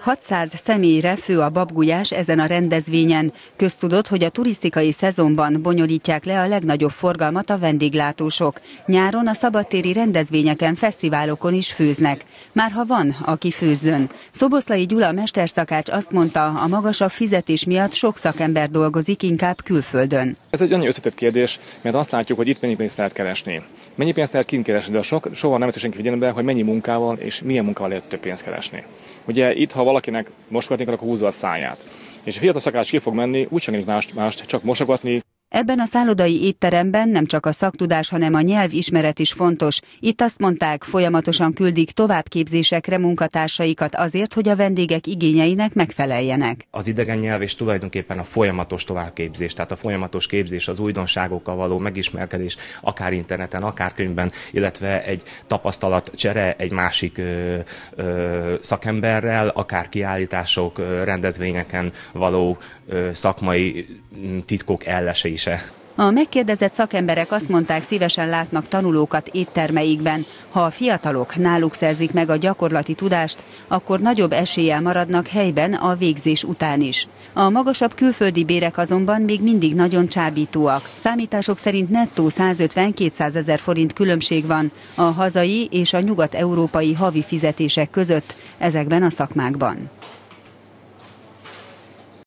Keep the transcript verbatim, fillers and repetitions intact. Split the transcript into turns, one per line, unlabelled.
hatszáz személyre fő a babgulyás ezen a rendezvényen. Köztudott, hogy a turisztikai szezonban bonyolítják le a legnagyobb forgalmat a vendéglátósok. Nyáron a szabadtéri rendezvényeken, fesztiválokon is főznek. Már ha van, aki főzzön. Szoboszlai Gyula mesterszakács azt mondta, a magasabb fizetés miatt sok szakember dolgozik inkább külföldön.
Ez egy annyi összetett kérdés, mert azt látjuk, hogy itt mennyi pénzt lehet keresni. Mennyi pénzt lehet kint keresni, de sok, soha nem veszi senki figyelembe, hogy mennyi munkával és milyen munkával lehet több pénzt keresni. Ugye itt, ha valakinek mosogatni kell, akkor húzza a száját. És a fiatal szakács ki fog menni, úgysem mást, mást, csak mosogatni.
Ebben a szállodai étteremben nem csak a szaktudás, hanem a nyelvismeret is fontos. Itt azt mondták, folyamatosan küldik továbbképzésekre munkatársaikat azért, hogy a vendégek igényeinek megfeleljenek.
Az idegen nyelv és tulajdonképpen a folyamatos továbbképzés, tehát a folyamatos képzés, az újdonságokkal való megismerkedés, akár interneten, akár könyvben, illetve egy tapasztalatcsere egy másik ö, ö, szakemberrel, akár kiállítások, ö, rendezvényeken való ö, szakmai titkok ellese.
A megkérdezett szakemberek azt mondták, szívesen látnak tanulókat éttermeikben. Ha a fiatalok náluk szerzik meg a gyakorlati tudást, akkor nagyobb eséllyel maradnak helyben a végzés után is. A magasabb külföldi bérek azonban még mindig nagyon csábítóak. Számítások szerint nettó százötven-kétszázezer forint különbség van a hazai és a nyugat-európai havi fizetések között ezekben a szakmákban.